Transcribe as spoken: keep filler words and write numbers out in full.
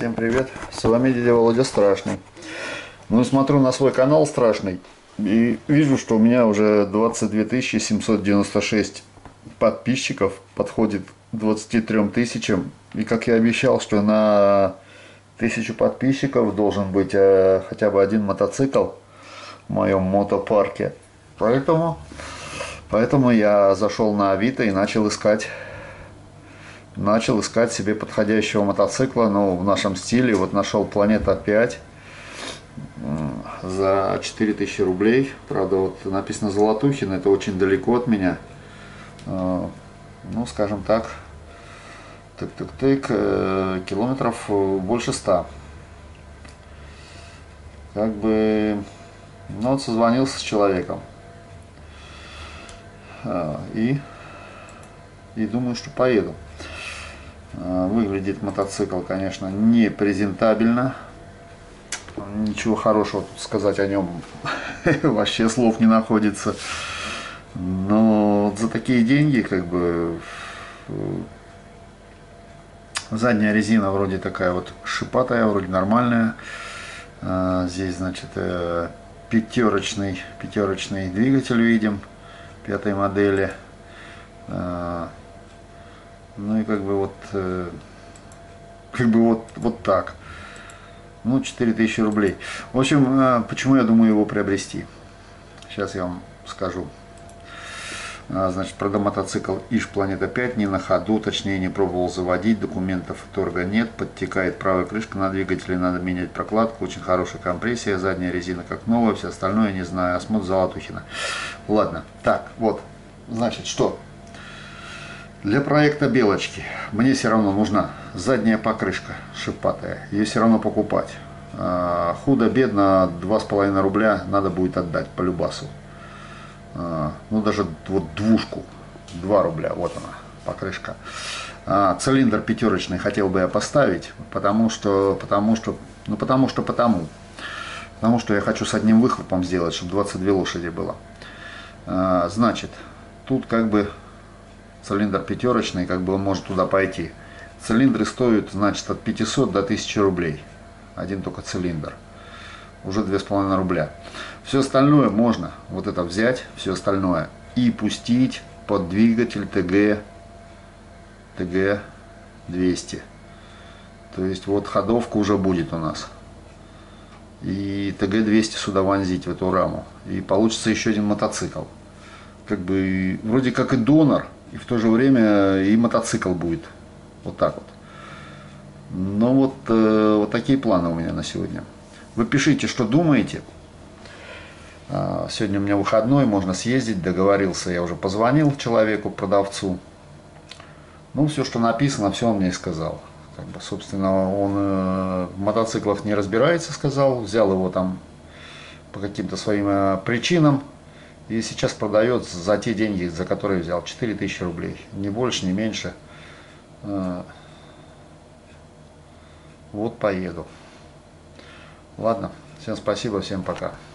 Всем привет, с вами дядя Володя Страшный. Ну, смотрю на свой канал Страшный и вижу, что у меня уже двадцать две тысячи семьсот девяносто шесть подписчиков, подходит к двадцати трём тысячам. И как я обещал, что на тысячу подписчиков должен быть э, хотя бы один мотоцикл в моем мотопарке. Поэтому, поэтому я зашел на Авито и начал искать Начал искать себе подходящего мотоцикла, ну, в нашем стиле. Вот нашел Планета пять за четыре тысячи рублей. Правда, вот написано Золотухин, это очень далеко от меня. Ну, скажем так, тык-тык-тык, километров больше ста. Как бы, ну, вот созвонился с человеком. И, и думаю, что поеду. Выглядит мотоцикл, конечно, не презентабельно. Ничего хорошего тут сказать о нем вообще слов не находится. Но за такие деньги, как бы, задняя резина вроде такая вот шипатая, вроде нормальная. Здесь, значит, пятерочный, пятерочный двигатель видим, пятой модели. Ну и как бы вот, э, как бы вот, вот так. Ну, четыре тысячи рублей. В общем, э, почему я думаю его приобрести? Сейчас я вам скажу. А, значит, продам мотоцикл Иж Планета пять, не на ходу, точнее не пробовал заводить, документов торга нет, подтекает правая крышка на двигателе, надо менять прокладку, очень хорошая компрессия, задняя резина как новая, все остальное не знаю, осмотр Золотухина. Ладно, так, вот, значит, что? Для проекта Белочки мне все равно нужна задняя покрышка шипатая, ее все равно покупать. Худо-бедно два с половиной рубля надо будет отдать по любасу. Ну даже вот двушку, два рубля, вот она покрышка. Цилиндр пятерочный хотел бы я поставить, потому что, потому что, ну потому что потому. Потому что я хочу с одним выхлопом сделать, чтобы двадцать две лошади было. Значит, тут как бы цилиндр пятерочный, как бы он может туда пойти. Цилиндры стоят, значит, от пятисот до тысячи рублей. Один только цилиндр. Уже две с половиной рубля. Все остальное можно вот это взять, все остальное, и пустить под двигатель ТГ, ТГ двести. То есть вот ходовка уже будет у нас. И ТГ двести сюда вонзить, в эту раму. И получится еще один мотоцикл. Как бы вроде как и донор, и в то же время и мотоцикл будет. Вот так вот. Ну вот, э, вот такие планы у меня на сегодня. Вы пишите, что думаете. Сегодня у меня выходной, можно съездить, договорился. Я уже позвонил человеку, продавцу. Ну, все, что написано, все он мне и сказал. Как бы, собственно, он э, в мотоциклах не разбирается, сказал. Взял его там по каким-то своим э, причинам. И сейчас продает за те деньги, за которые взял, четыре тысячи рублей. Ни больше, ни меньше. Вот поеду. Ладно, всем спасибо, всем пока.